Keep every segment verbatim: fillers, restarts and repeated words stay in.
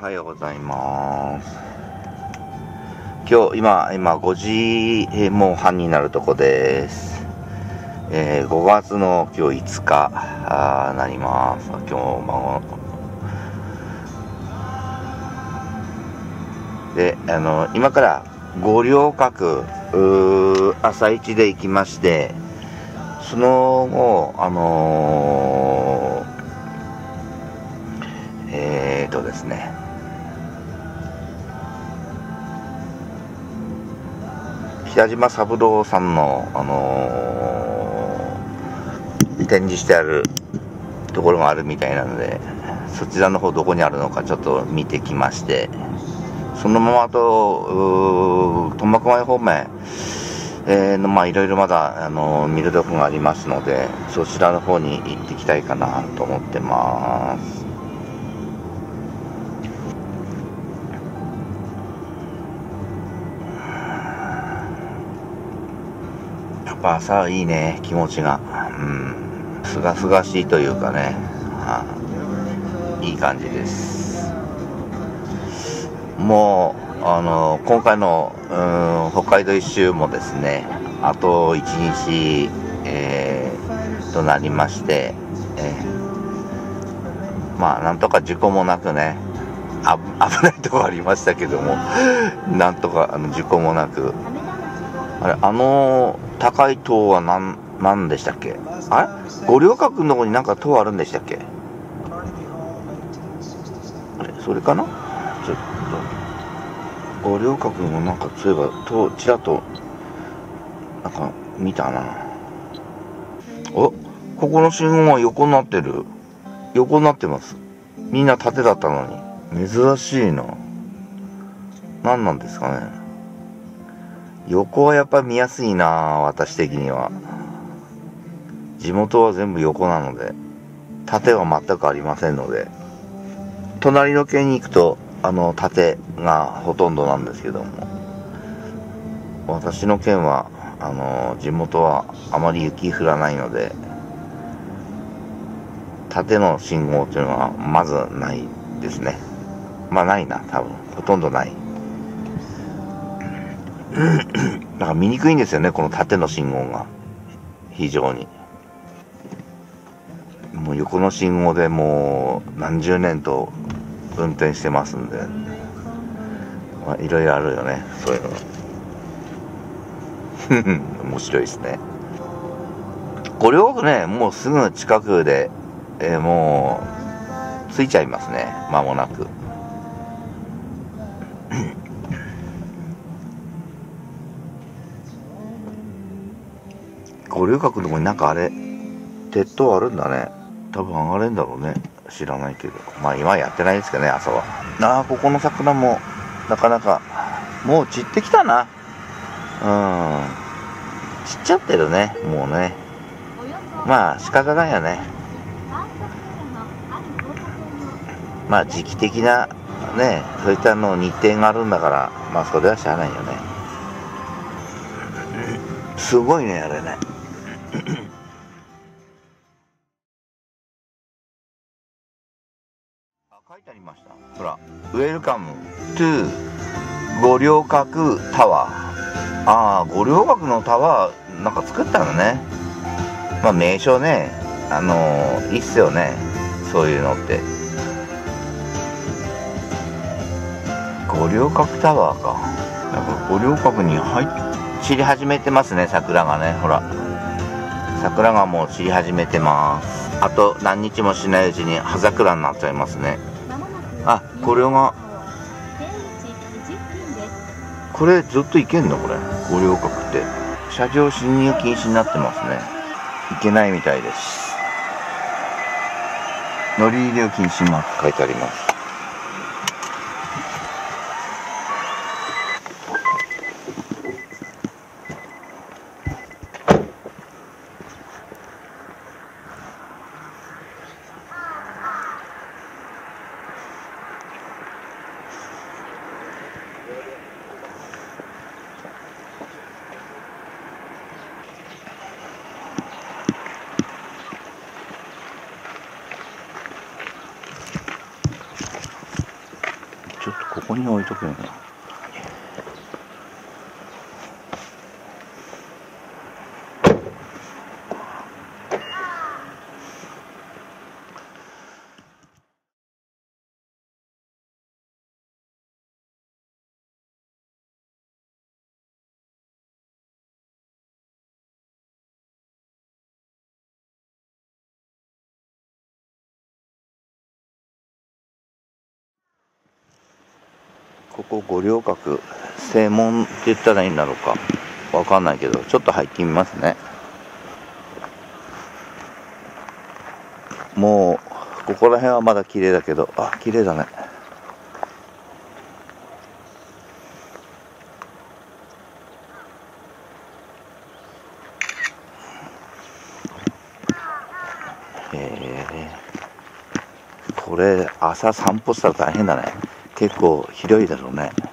おはようございます。今日今今ごじもう半になるとこです。えー、ごがつの今日いつかあなります。今日もであの今から五稜郭朝一で行きまして、その後あのー、えーとですね北島三郎さんの、あのー、展示してあるところがあるみたいなので、そちらの方どこにあるのかちょっと見てきまして、そのままあと苫小牧方面、えー、のまあいろいろまだ、あのー、見るとこがありますので、そちらの方に行ってきたいかなと思ってます。やっぱ朝いいね、気持ちが、うん、すがすがしいというかね、はあ、いい感じです。もうあの今回の、うん、北海道一周もですね、あといちにち、えー、となりまして、えー、まあなんとか事故もなくね、あ危ないところありましたけども、なんとかあの事故もなく、あれあの高い塔は何何でしたっけ？あれ五稜郭のとこになんか塔あるんでしたっけ？あれそれかな？ちょっと五稜郭もなんかそういえば塔ちらっとなんか見たな。お、ここの信号は横になってる。横になってます。みんな縦だったのに。珍しいな。何なんですかね。横はやっぱり見やすいな、私的には。地元は全部横なので、縦は全くありませんので、隣の県に行くとあの縦がほとんどなんですけども、私の県はあの地元はあまり雪降らないので、縦の信号というのはまずないですね。まあないな、多分ほとんどない。だから見にくいんですよね、この縦の信号が非常に。もう横の信号でもう何十年と運転してますんで、まあいろいろあるよね、そういうの。面白いですね。五稜郭ね、もうすぐ近くで、えー、もう着いちゃいますね、間もなく。五稜郭のとこになんかあれ鉄塔あるんだね。多分上がれんだろうね、知らないけど。まあ今やってないですけどね、朝は。ああ、ここの桜もなかなかもう散ってきたな。うん、散っちゃってるね、もうね。まあ仕方ないよね。まあ時期的なね、そういったの日程があるんだから、まあそれはしゃあないよね。すごいね、あれね。書いてありました。ほら、ウェルカムトゥ五稜郭タワー。ああ、五稜郭のタワーなんか作ったのね。まあ名称ね、あのー、いいっすよね、そういうのって。五稜郭タワーか。なんか五稜郭に入っ散り始めてますね、桜がね。ほら、桜がもう散り始めてます。あと何日もしないうちに葉桜になっちゃいますね。あ、これがこれずっと行けんのこれ、五稜郭って。車上進入禁止になってますね。行けないみたいです。乗り入れ禁止マーク書いてあります。 こに置いとくんや。ここ五稜郭正門って言ったらいいんだろうかわかんないけど、ちょっと入ってみますね。もうここら辺はまだ綺麗だけど、あ、綺麗だね。へえ、これ朝散歩したら大変だね。結構広いだろうね。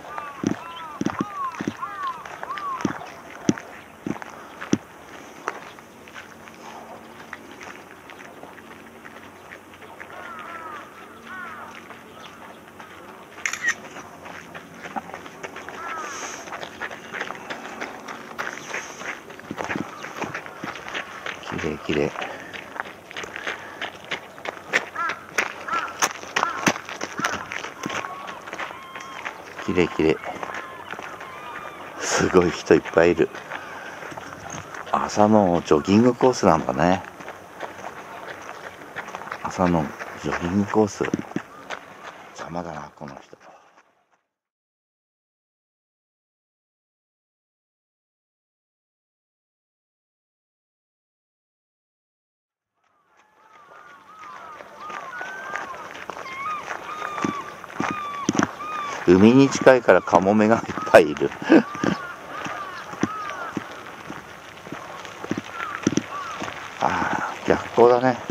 きれいきれい。きれいきれい。すごい人いっぱいいる。朝のジョギングコースなんだね。朝のジョギングコース。邪魔だなこの人。海に近いからカモメがいっぱいいる。ああ、逆光だね。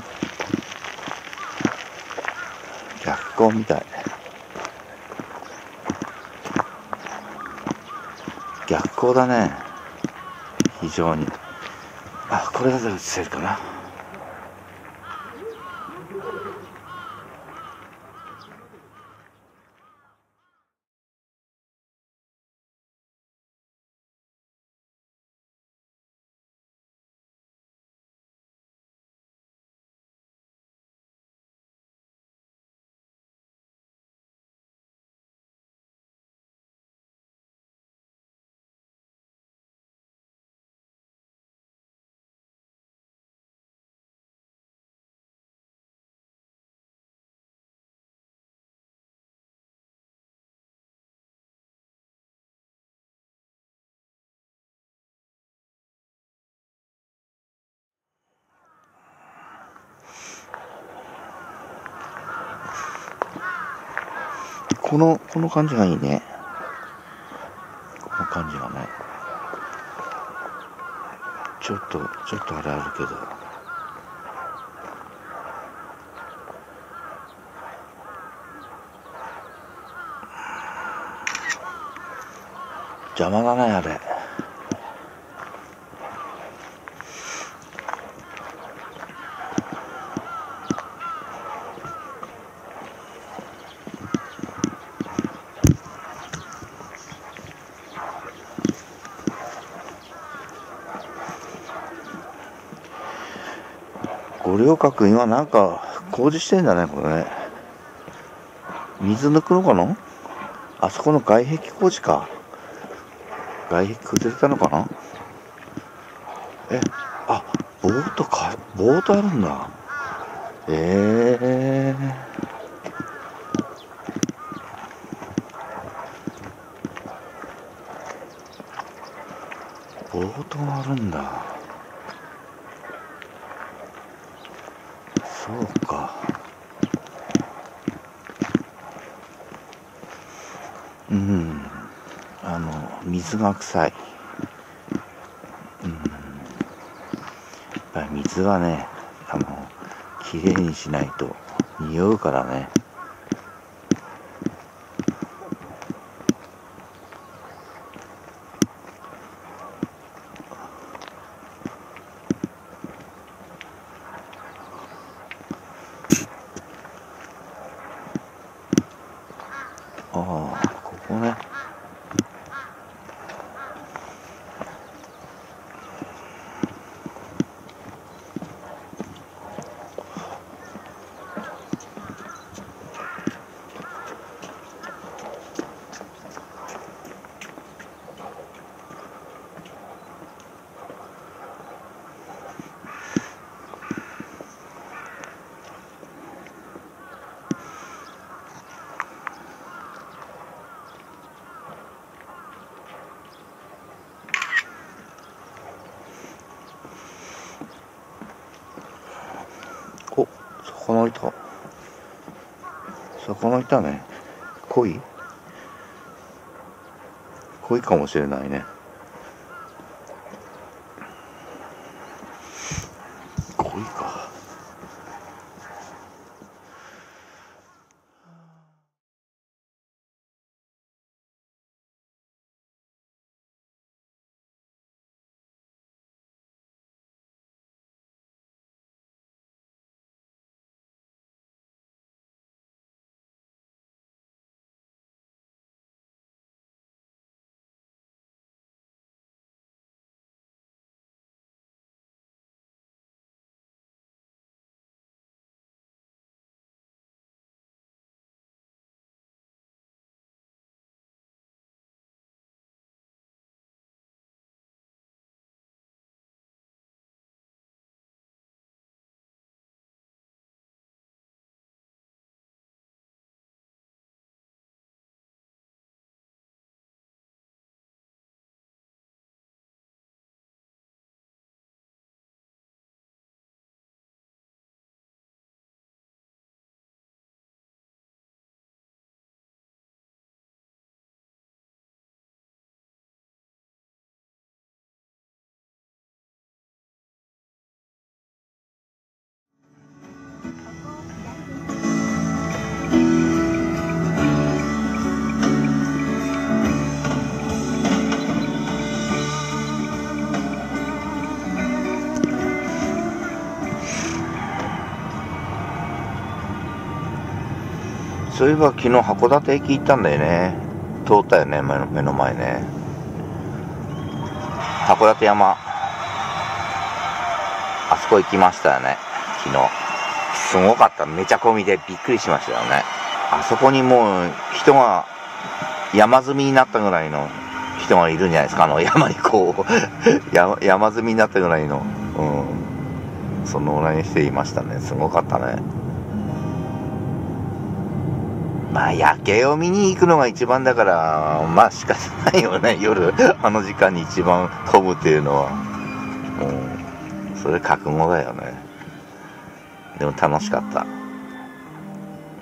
逆光みたい。逆光だね。非常に。あ、これだと映せるかな。この、この感じがいいね。この感じがね。ちょっと、ちょっとあれあるけど。邪魔だね、あれ。五稜郭今なんか工事してんだね、これね。水抜くのかな。あそこの外壁工事か。外壁崩れたのかな。え、あ、ボートか、ボートあるんだ。ええー、ボートがあるんだ。そうか。うん、あの水が臭い。うん、やっぱり水はね、あのきれいにしないと匂うからね。あああ、ここね。お、魚いた。魚いたね。鯉鯉かもしれないね。鯉か。そういえば昨日函館駅行ったんだよね。通ったよね、目の目の前ね。函館山、あそこ行きましたよね、昨日。すごかった。めちゃ混みでびっくりしましたよね。あそこにもう人が山積みになったぐらいの人がいるんじゃないですか。あの山にこう山, 山積みになったぐらいの、うん、そのぐらいにしていましたね。すごかったね。まあ夜景を見に行くのが一番だから、まあ仕方ないよね。夜あの時間に一番混むっていうのはもうそれ覚悟だよね。でも楽しかった。うん、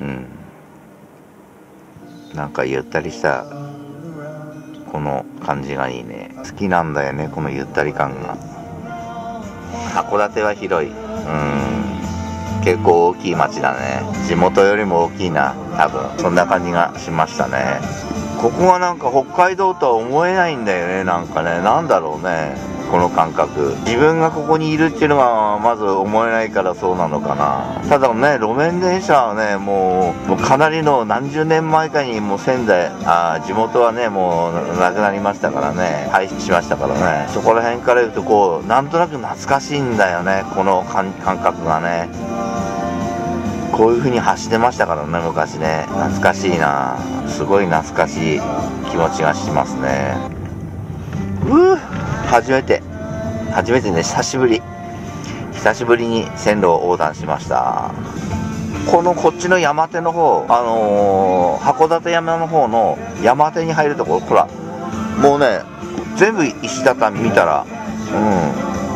なんかゆったりしたこの感じがいいね。好きなんだよね、このゆったり感が。函館は広い。うん、結構大きい町だね。地元よりも大きいな、多分。そんな感じがしましたね。ここはなんか北海道とは思えないんだよね。なんかね、なんだろうね、この感覚。自分がここにいるっていうのがまず思えないからそうなのかな。ただね、路面電車はね、もう、もうかなりの何十年前かにもう仙台、あ地元はね、もうなくなりましたからね、廃止しましたからね。そこら辺から言うとこう、なんとなく懐かしいんだよね、この感覚がね。こういう風に走ってましたからね、昔ね。懐かしいな。すごい懐かしい気持ちがしますね。うぅ、初めて初めてね、久しぶり久しぶりに線路を横断しました。このこっちの山手の方、あのー、函館山の方の山手に入るところ、ほらもうね、全部石畳見たら、うん、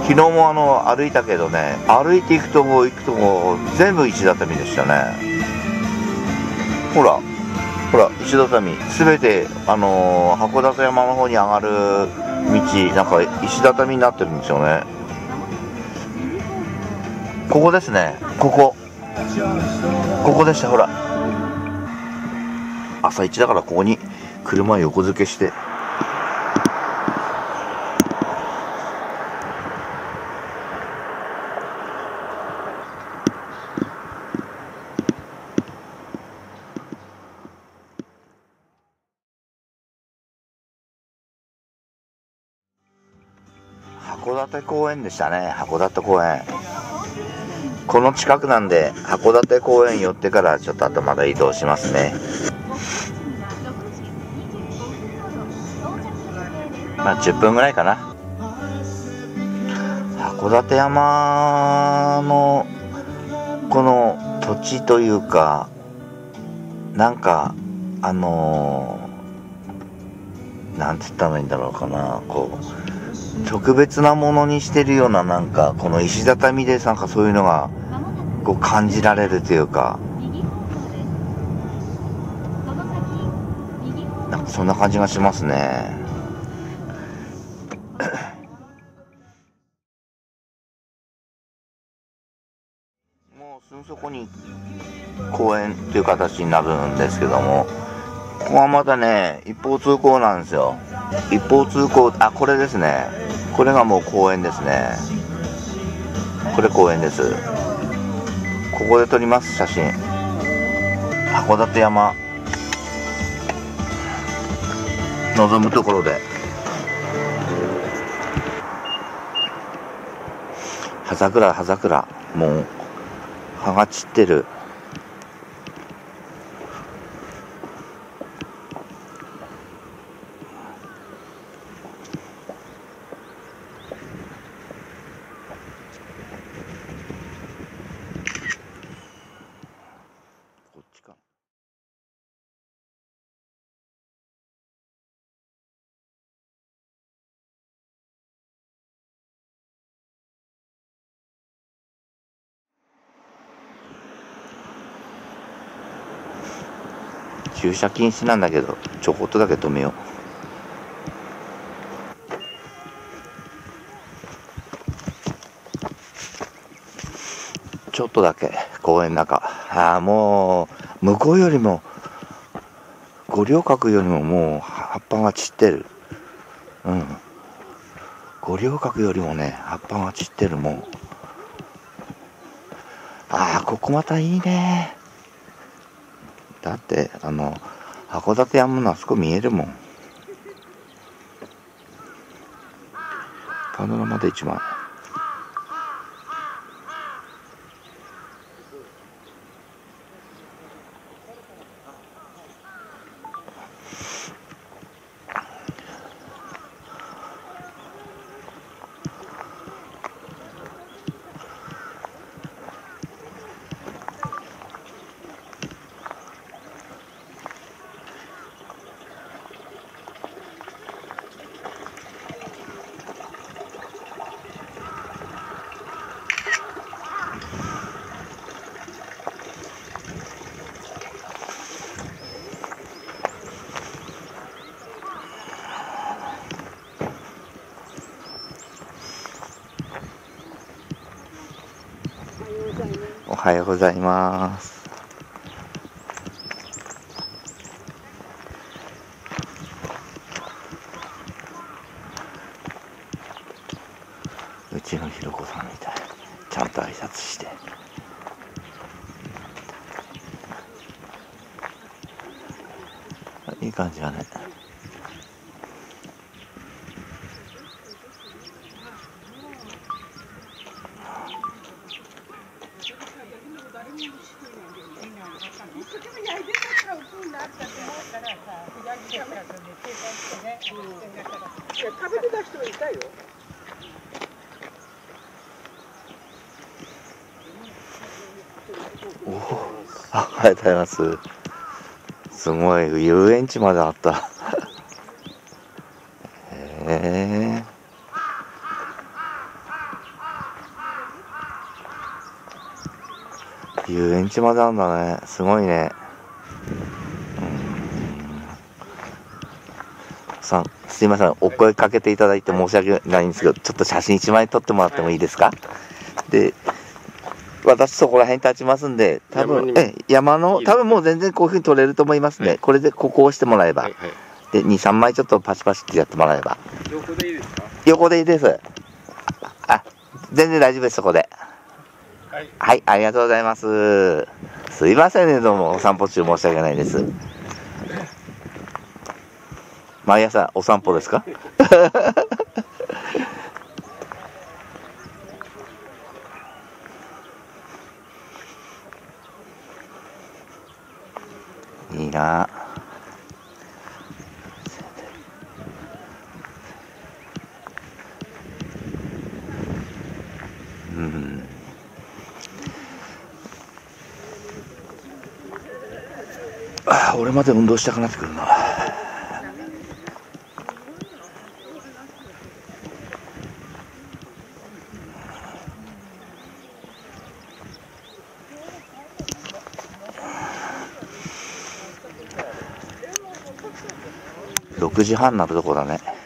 昨日もあの歩いたけどね、歩いていくとこ行くとこ全部石畳でしたね。ほらほら、石畳すべて、あのー、函館山の方に上がる道、なんか石畳になってるんですよね。ここですね、ここここでした。ほら、朝一だからここに車横付けして、 函館公園でしたね。函館公園。この近くなんで、函館公園寄ってからちょっとあとまだ移動しますね。まあじゅっぷんぐらいかな。函館山のこの土地というか、なんかあのー、なんて言ったらいいんだろうかな、こう特別なものにしてるような、なんかこの石畳でなんかそういうのがこう感じられるというか、なんかそんな感じがしますね。もうすぐそこに公園という形になるんですけども、ここはまたね、一方通行なんですよ。一方通行、あ、これですね。これがもう公園ですね。これ公園です。ここで撮ります、写真。函館山望むところで、葉桜葉桜、もう葉が散ってる。こっちか。駐車禁止なんだけど、ちょこっとだけ止めよう。ちょっとだけ公園の中。ああ、もう向こうよりも五稜郭よりももう葉っぱが散ってる。うん、五稜郭よりもね葉っぱが散ってる。もうああ、ここまたいいね。だってあの函館山のあそこ見えるもん。パノラマで一番。おはようございます。うちのひろこさんみたい。ちゃんと挨拶して。いい感じだね。 食べてた人いたよ。 おお、あ、ありがとうございます。すごい遊園地まであった。へえ。遊園地まであるんだね。すごいね。さん、すいません、お声かけていただいて申し訳ないんですけど、ちょっと写真一枚撮ってもらってもいいですか？で、私そこら辺立ちますんで、多分え山の多分もう全然こういうふうに撮れると思いますね。はい、これでここを押してもらえば、はいはい、でに、さんまいちょっとパチパチってやってもらえば。 横でいいですか？ 横でいいです。あ、全然大丈夫です。そこで。はい、はい、ありがとうございます。すいませんね、どうもお散歩中申し訳ないです。毎朝お散歩ですか？ うんあ俺まで運動したくなってくるな。ろくじはんになるとこだね。